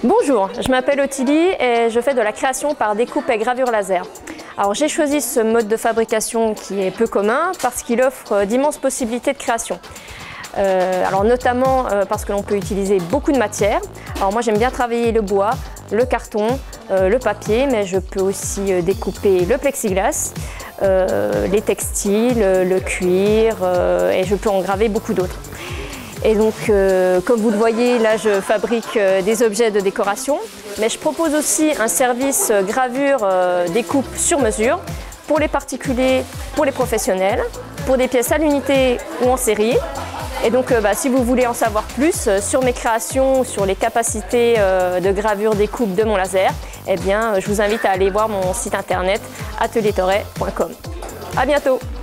Bonjour, je m'appelle Ottilie et je fais de la création par découpe et gravure laser. Alors j'ai choisi ce mode de fabrication qui est peu commun parce qu'il offre d'immenses possibilités de création. Alors notamment parce que l'on peut utiliser beaucoup de matières. Alors moi j'aime bien travailler le bois, le carton, le papier, mais je peux aussi découper le plexiglas, les textiles, le cuir et je peux en graver beaucoup d'autres. Et donc, comme vous le voyez, là je fabrique des objets de décoration, mais je propose aussi un service gravure découpe sur mesure pour les particuliers, pour les professionnels, pour des pièces à l'unité ou en série. Et donc, si vous voulez en savoir plus sur mes créations, sur les capacités de gravure découpe de mon laser, eh bien, je vous invite à aller voir mon site internet ateliertoret.com. À bientôt!